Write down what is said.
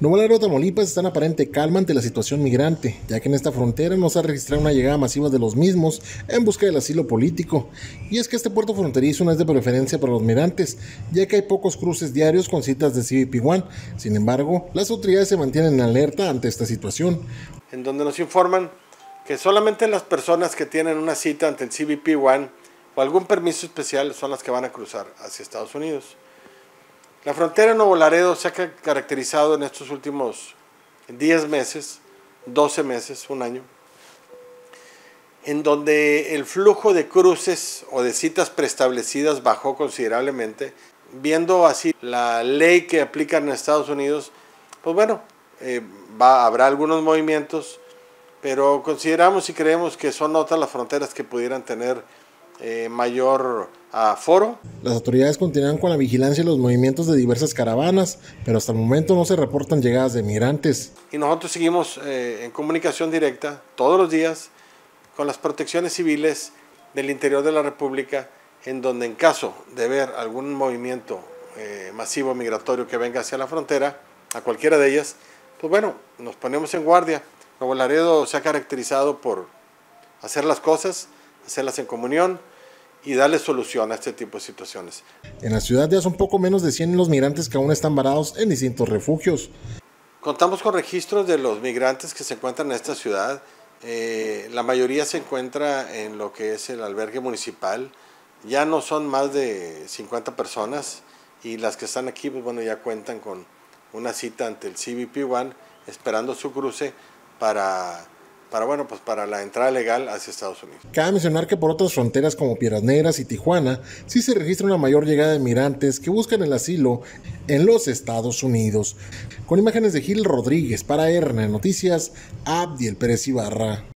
Nuevo Laredo, Tamaulipas está en aparente calma ante la situación migrante, ya que en esta frontera no se ha registrado una llegada masiva de los mismos en busca del asilo político. Y es que este puerto fronterizo no es de preferencia para los migrantes, ya que hay pocos cruces diarios con citas de CBP One. Sin embargo, las autoridades se mantienen en alerta ante esta situación. En donde nos informan que solamente las personas que tienen una cita ante el CBP One o algún permiso especial son las que van a cruzar hacia Estados Unidos. La frontera de Nuevo Laredo se ha caracterizado en estos últimos 10 meses, 12 meses, un año, en donde el flujo de cruces o de citas preestablecidas bajó considerablemente. Viendo así la ley que aplican en Estados Unidos, pues bueno, habrá algunos movimientos, pero consideramos y creemos que son otras las fronteras que pudieran tener mayor aforo. Las autoridades continúan con la vigilancia y los movimientos de diversas caravanas, pero hasta el momento no se reportan llegadas de migrantes. Y nosotros seguimos en comunicación directa todos los días con las protecciones civiles del interior de la República, en donde en caso de ver algún movimiento masivo migratorio que venga hacia la frontera, a cualquiera de ellas, pues bueno, nos ponemos en guardia. Nuevo Laredo se ha caracterizado por hacer las cosas, hacerlas en comunión y darle solución a este tipo de situaciones. En la ciudad ya son poco menos de 100 los migrantes que aún están varados en distintos refugios. Contamos con registros de los migrantes que se encuentran en esta ciudad. La mayoría se encuentra en lo que es el albergue municipal. Ya no son más de 50 personas y las que están aquí, pues bueno, ya cuentan con una cita ante el CBP One esperando su cruce para la entrada legal hacia Estados Unidos. Cabe mencionar que por otras fronteras como Piedras Negras y Tijuana sí se registra una mayor llegada de migrantes que buscan el asilo en los Estados Unidos. Con imágenes de Gil Rodríguez para RN Noticias, Abdiel Pérez Ibarra.